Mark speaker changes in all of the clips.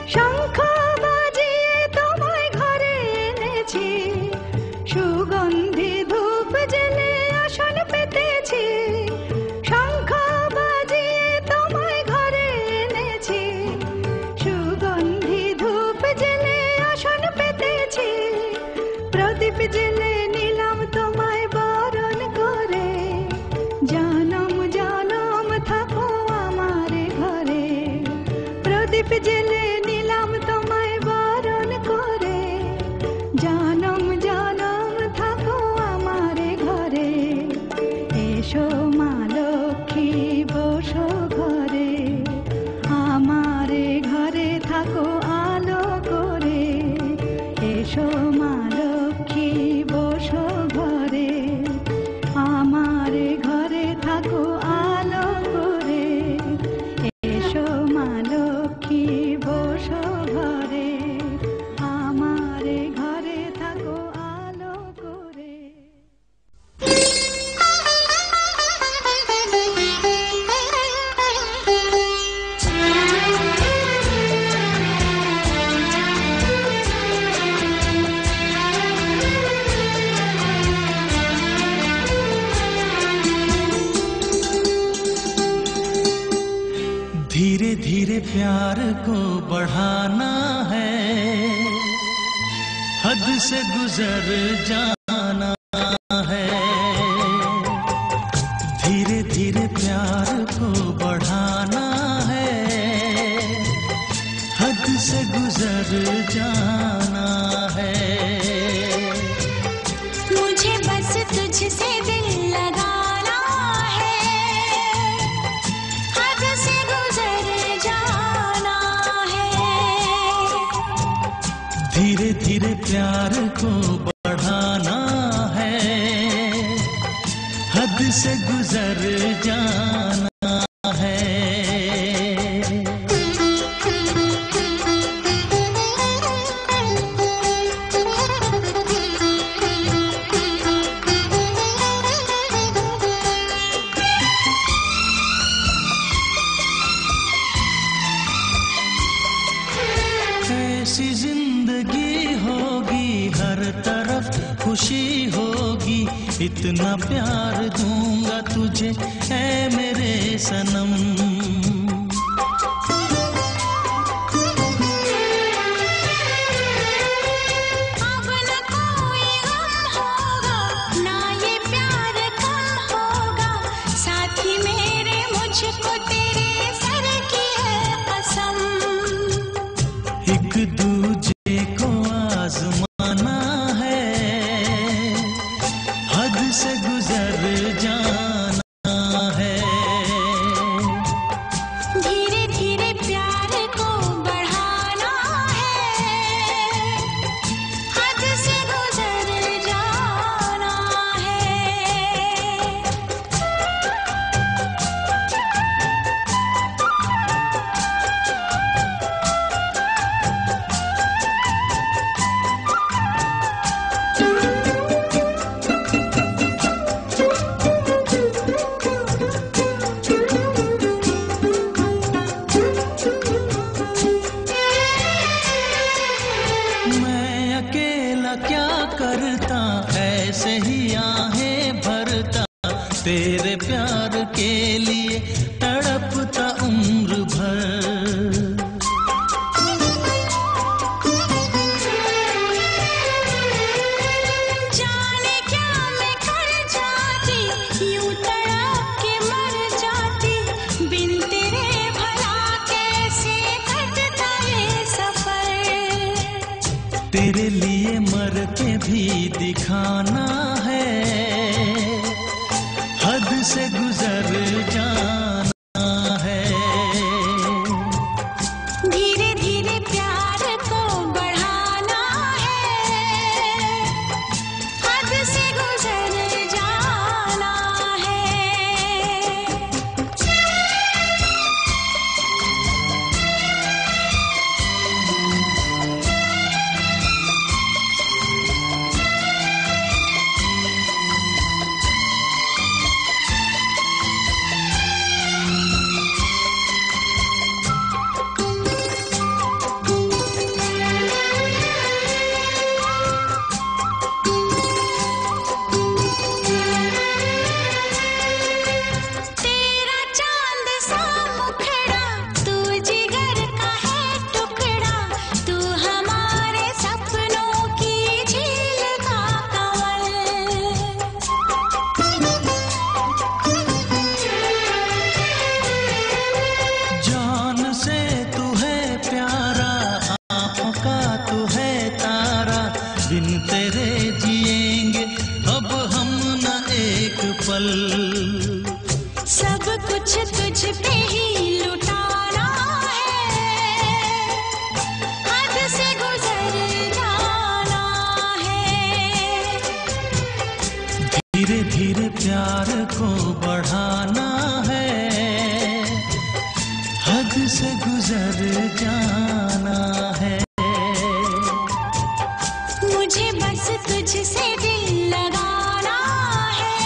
Speaker 1: শঙ্খ বাজিয়ে তোমায় ঘরে এনেছি, সুগন্ধি ধূপ জেলে আসন পেতেছি। শঙ্খ বাজিয়ে তোমায় ঘরে এনেছি, সুগন্ধি ধূপ জেলে আসন পেতেছি। প্রদীপ জেলে নিলাম তোমায় বরণ করে, জনম জনম থাকো আমার ঘরে। প্রদীপ জেলে নিলাম তোমায় বরণ করে, জনম জনম থাকো আমার ঘরে। এসো মা লক্ষ্মী বসো ঘরে, আমার ঘরে থাকো আলো করে। এসো মা লক্ষ্মী বসো ঘরে, আমার ঘরে থাকো আলো করে। এসো মা লক্ষ্মী বসো ঘরে, আমার ঘরে থাকো আলো করে।
Speaker 2: धीरे धीरे प्यार को बढ़ाना है, हद से गुजर जाना है। धीरे धीरे प्यार को बढ़ाना है, हद से गुजर जाना है।
Speaker 3: मुझे बस तुझसे दिल लगाना है, हद से गुजर जाना है।
Speaker 2: धीरे धीरे प्यार को बढ़ाना है, हद से गुजर जाना है। ऐसी जिंदगी होगी, हर तरफ खुशी होगी। इतना प्यार दूंगा तुझे ऐ मेरे सनम।
Speaker 3: अब न कोई गम होगा, ना ये प्यार कम होगा। साथी मेरे मुझको तेरे सर की है कसम।
Speaker 2: एक दूजे को आजमाना है, हद से गुजर जाना है।
Speaker 3: धीरे धीरे प्यार को बढ़ाना है, हद से गुजर जाना है।
Speaker 2: मैं अकेला क्या करता, ऐसे ही आहें भरता। तेरे प्यार के लिए तड़पता उम्र भर।
Speaker 3: जाने क्या मैं कर जाती, यूं तड़प के मर जाती। बिन तेरे भला कैसे कटता ये सफर।
Speaker 2: तेरे लिए मर के भी दिखाना है, हद से गुजर जाना है।
Speaker 3: धीरे धीरे प्यार को बढ़ाना है, हद से गुजर जाना है।
Speaker 2: से गुजर जाना है।
Speaker 3: मुझे बस तुझसे दिल लगाना है,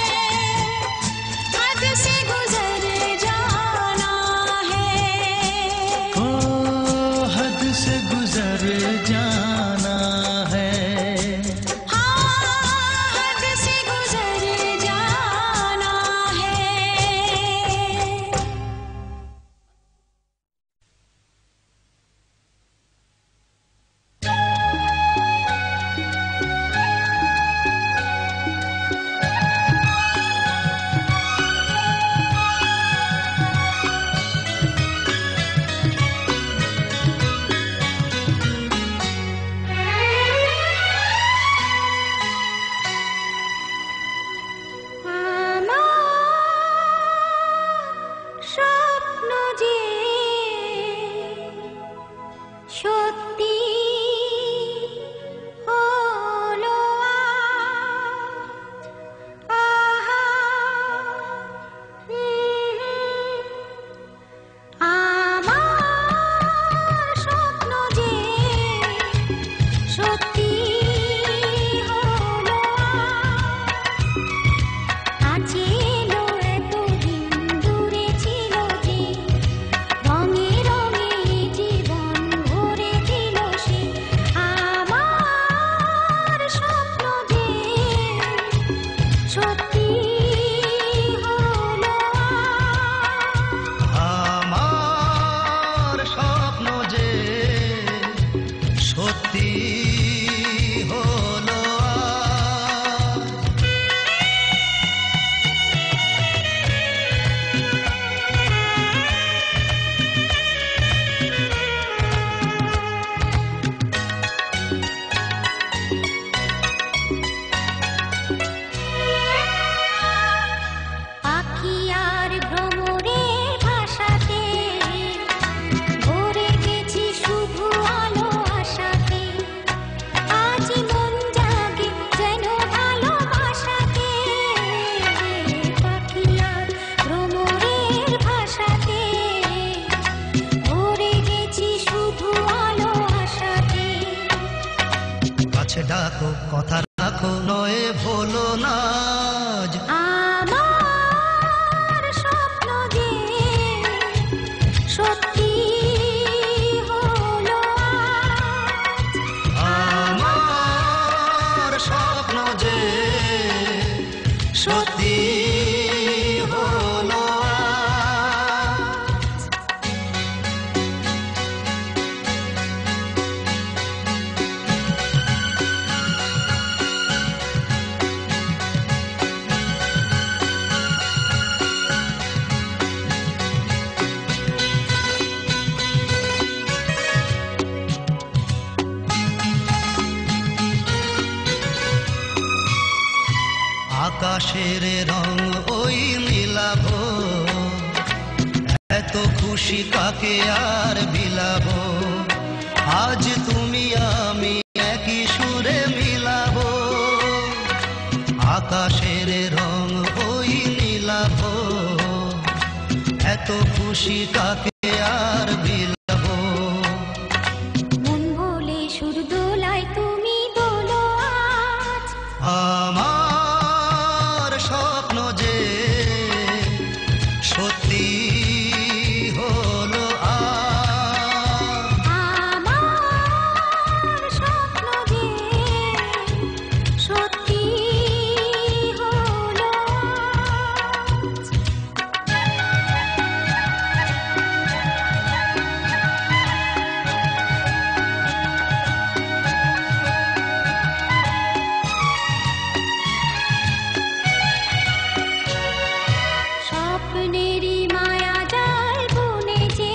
Speaker 3: हद से गुजर जाना है।
Speaker 2: ओ हद से गुजर जाना है।
Speaker 3: हाँ, हद से गुजर जाना है। স্বপ্ন যে সত্যি হলো আহা, আমার স্বপ্ন যে সত্যি হলো আছে এলো এতদিন দূরে ছিল যে রঙে রঙে জীবন ভরে দিল সে আমার স্বপ্ন যে সত্যি হলো
Speaker 2: আমার স্বপ্ন যে সত্যি হলো
Speaker 3: পাখি আর ভ্রমরের ভাষাতে ভরে গেছি শুধু আলো আশাতে। আজ মন জাগে যেন ভালোবাসাতে। পাখি আর ভ্রমরের ভাষাতে ভরে গেছি শুধু আলো আশাতে।
Speaker 2: কাছে ডাকো কথা রাখো নয় ভোলো না আজ।
Speaker 3: আমার স্বপ্ন যে সত্যি হলো
Speaker 2: আমার স্বপ্ন যে সত্যি হলো আকাশের রং ওই মিলাবো, এত খুশি কাকে আর বিলাবো। আজ তুমি আমি একই সুরে মিলাবো। আকাশের রং ওই মিলাবো, এত খুশি কাকে আর বিলাবো।
Speaker 3: মন ভোলে সুর দোলায় তুমি দোলো আজ।
Speaker 2: আমার স্বপ্ন যে সত্যি হলো
Speaker 3: আমার স্বপ্ন যে সত্যি হলো স্বপ্নেরই মায়া জাল বুনে যে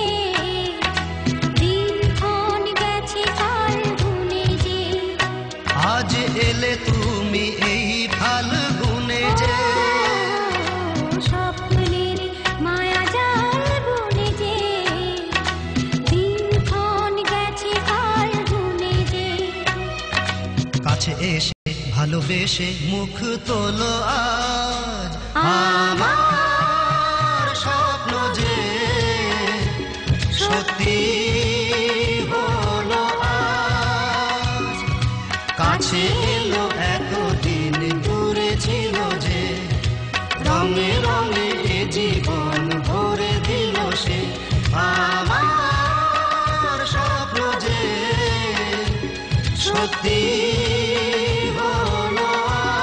Speaker 3: দিনক্ষণ গেছে কাল গুনে যে।
Speaker 2: আজ এলে তুমি এই ফাল্গুনে যে।
Speaker 3: স্বপ্নের মায়া জাল বুনে যে দিনক্ষণ গেছে কাল গুনে যে।
Speaker 2: কাছে এসে ভালোবেসে মুখ তোলো আজ। আমার স্বপ্ন যে সত্যি হলো আজ কাছে এলো এতদিন দূরে ছিল যে রঙে রঙে এ জীবন ভরে দিল সে আমার স্বপ্ন যে সত্যি হলো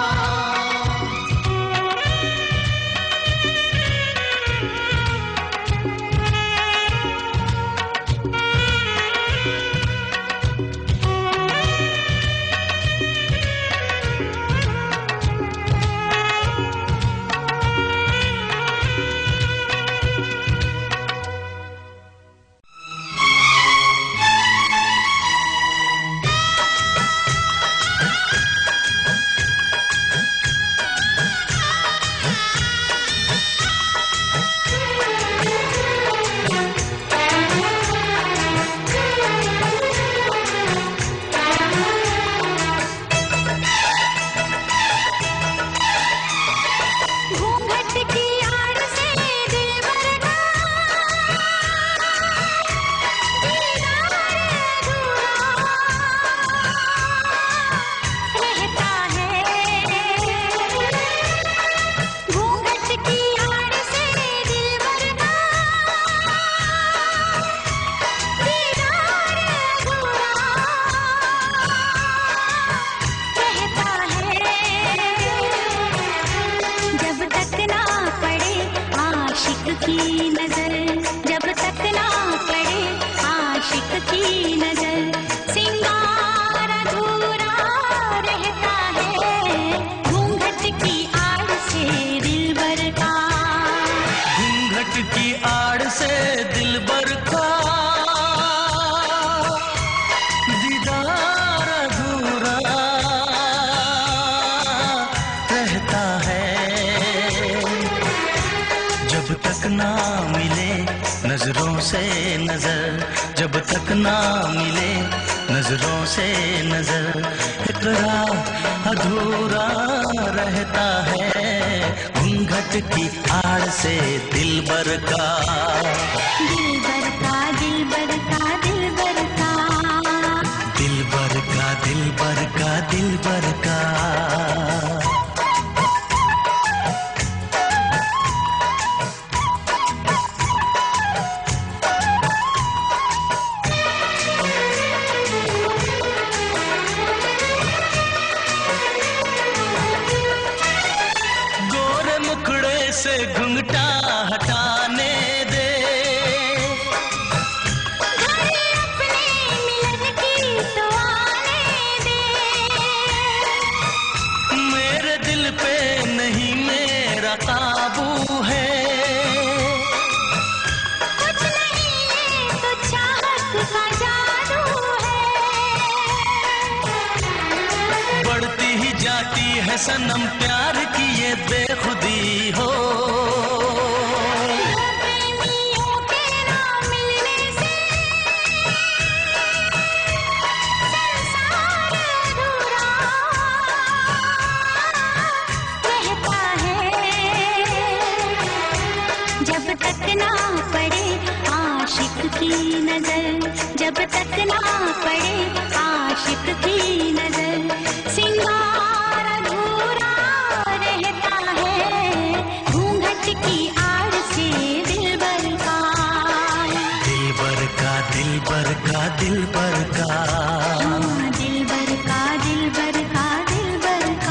Speaker 2: जब तक ना मिले नजरों से नजर इकरार अधूरा रहता है घूंघट की आड़ से दिलबर का दिलबर का दिलबर का दिलबर का दिलबर का दिलबर का दिलबर का से घुंघटा हटाने दे अपने मिलन की तो आने दे मेरे दिल पे नहीं मेरा काबू है कुछ नहीं तो चाहत का जादू है बढ़ती ही जाती है सनम प्यार की ये बेखुदी हो जब तक ना पड़े आशिक की नजर सिंगार अधूरा रहता है घूंघट की आड़ से दिलबर का दिलबर का दिलबर का दिलबर का दिलबर का दिलबर का दिलबर का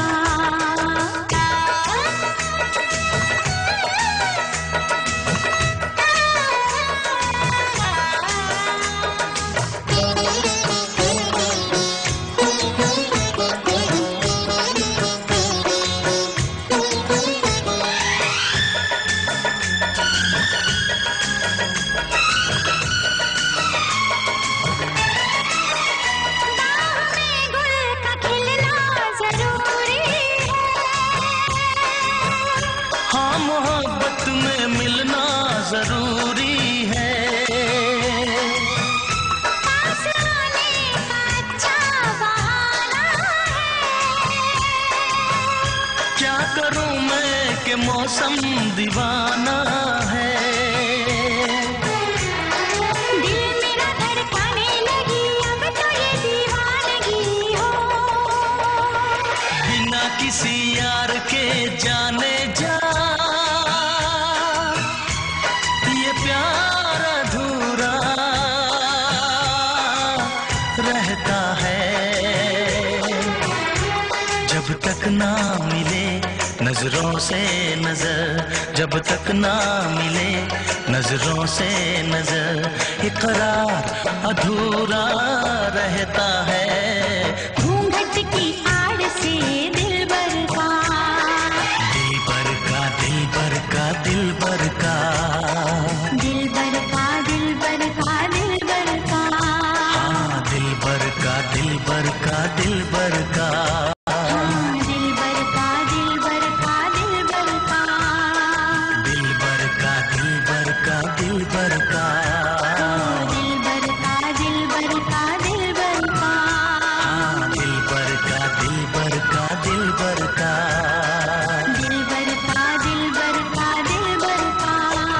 Speaker 2: ना मिले नजरों से नजर, जब तक ना मिले नजरों से नजर, इकरार अधूरा रहता है।
Speaker 3: घूंघट की आड़ से दिलबर का,
Speaker 2: दिलबर का दिलबर का दिलबर का,
Speaker 3: दिलबर का दिलबर का दिलबर का,
Speaker 2: हाँ दिलबर का दिलबर का दिलबर का,
Speaker 3: दिलबर का दिलबर का दिलबर का,
Speaker 2: दिलबर का दिलबर का दिलबर का,
Speaker 3: दिलबर का दिलबर का दिलबर का,
Speaker 2: हाँ दिलबर का दिलबर का दिलबर का।
Speaker 3: दिलबर का दिलबर का दिलबर का।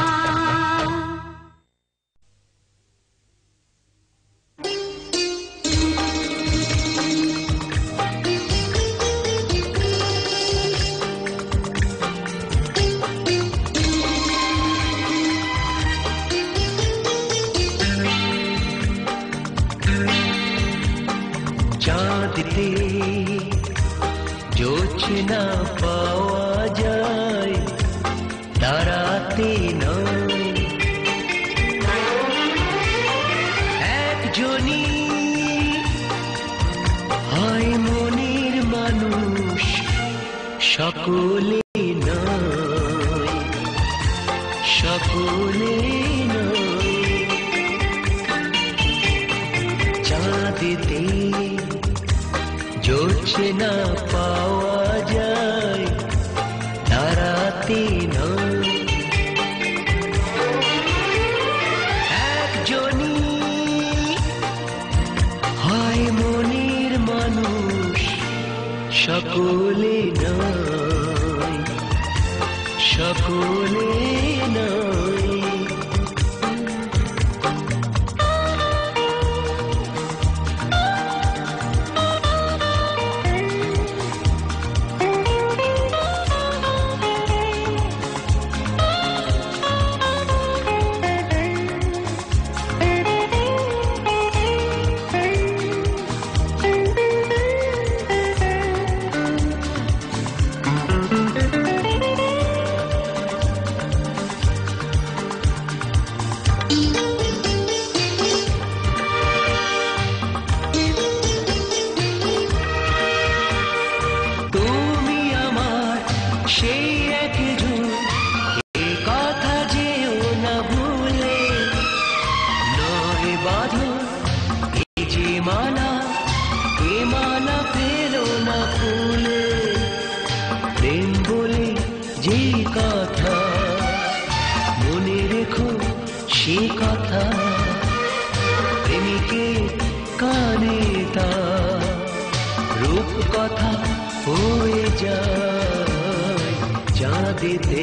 Speaker 4: चाँद पे जोछना पावा जाए, ताराते নয় একজনই হয় মনের মানুষ, সকলে নয়, সকলে নয়। চাঁদেতে জোছনা পাওয়া যায়, তারাতে নয়। একজনই হয় মনের মানুষ, সকলে নয়, সকলে নয়। তুমি আমার সেই একজন, এ কথা যেও না ভুলে, নয় বাঁধো এই যে মালা, এ মালা ফেলো না ফুলে। প্রেম বলে যে কথা মনে রেখো, সে কথা প্রেমিকে কানে তা রূপ কথা হয়ে যায়। চাঁদেতে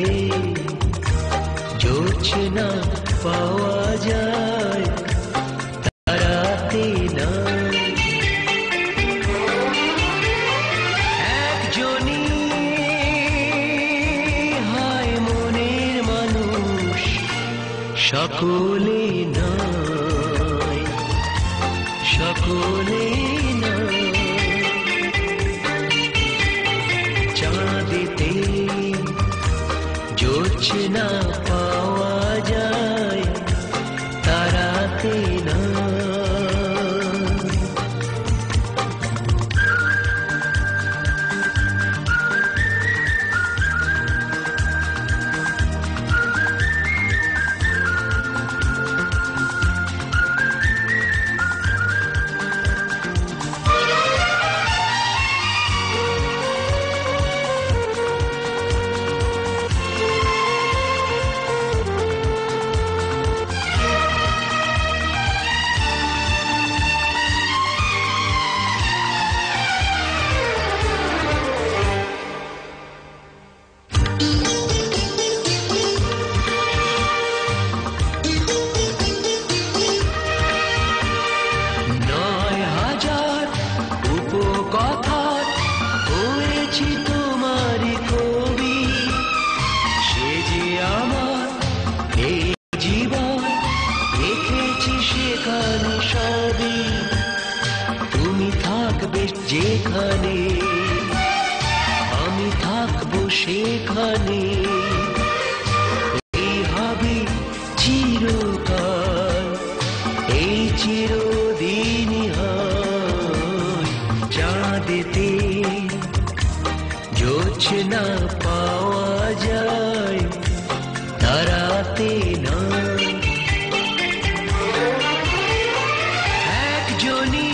Speaker 4: জোছনা পাওয়া যায়, তারাতে নয়। একজনই হয় মনের মানুষ, সকলে নয়, সকলে নয়। চাঁদেতে জোছনা পাওয়া যায়, তারাতে নয়। চিরকাল এই চিরদিনই হয় চাঁদেতে জোছনা পাওয়া যায় তারাতে না একজনই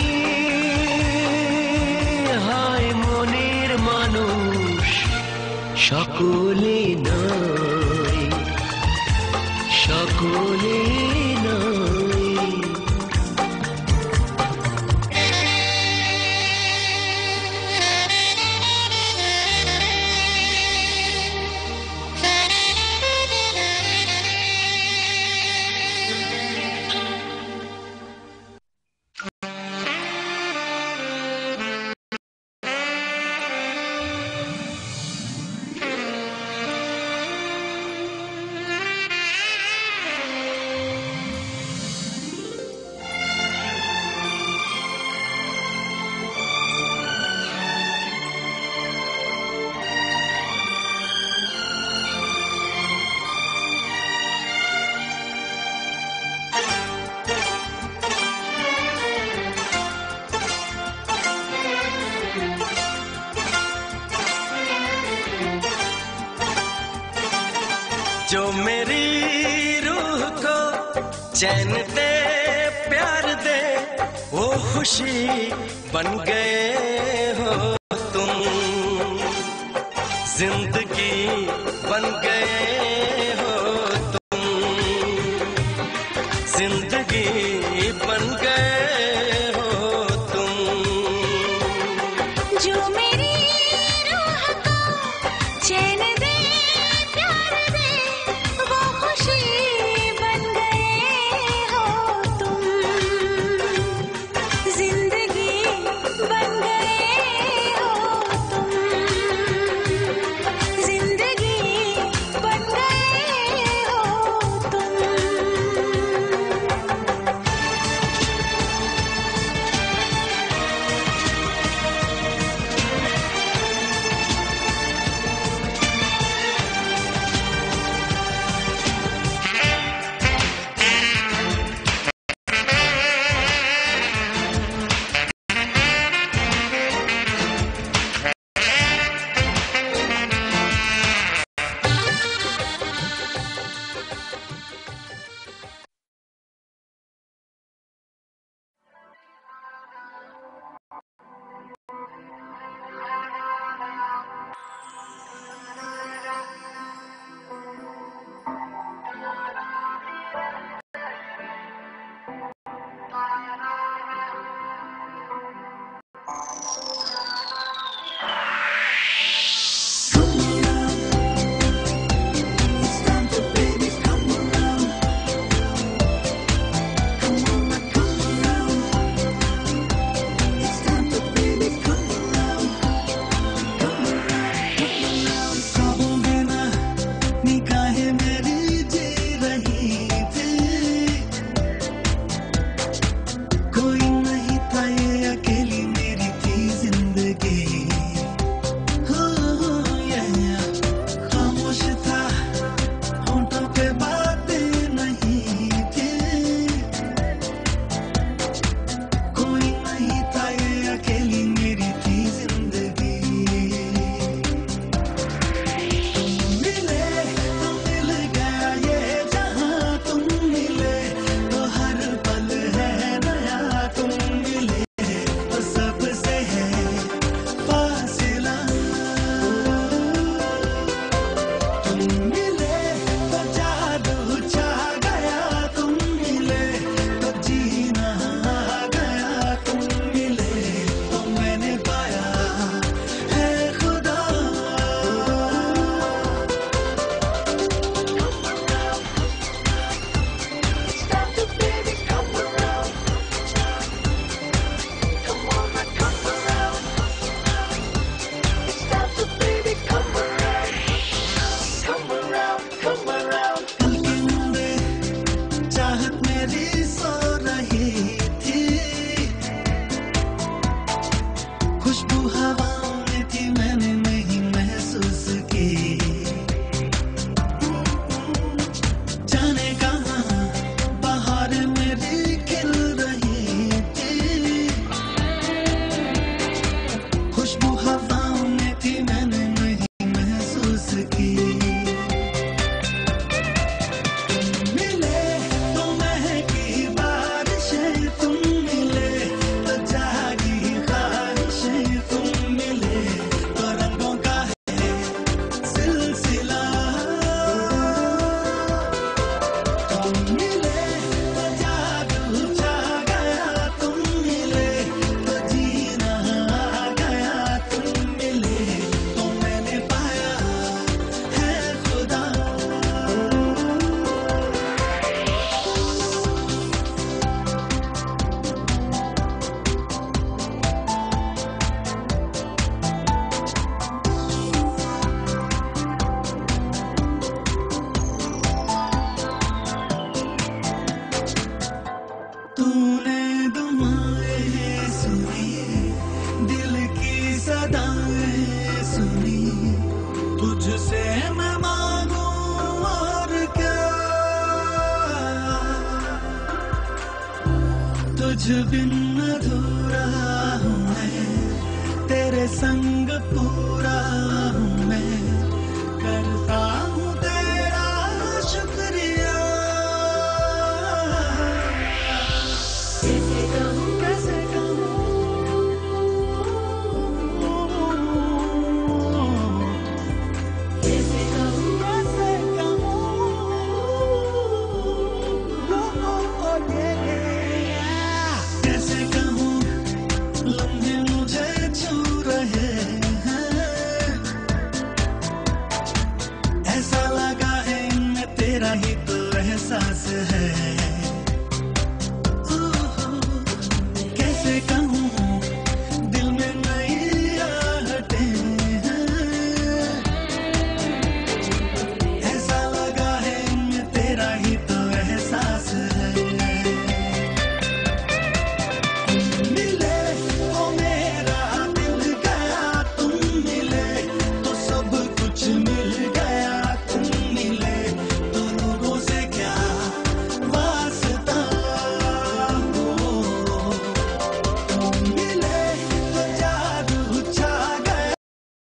Speaker 4: হয় মনের মানুষ সকলে নয় সকলে নয়
Speaker 2: जो मेरी रूह को चैन दे प्यार दे वो खुशी बन गए हो तुम जिंदगी बन गए हो तुम जिंदगी बन गए हो तुम
Speaker 3: जो मेरी रूह को चैन दे प्यार दे वो खुशी बन गए हो तुम जिंदगी बन गए हो तुम जिंदगी बन गए हो तुम
Speaker 5: तूने दुआएं सुनी, दिल की सदाएं सुनी, तुझसे मैं मांगू और क्या। तुझ बिन अधूरा हूँ मैं, तेरे संग पूरा हूँ मैं, करता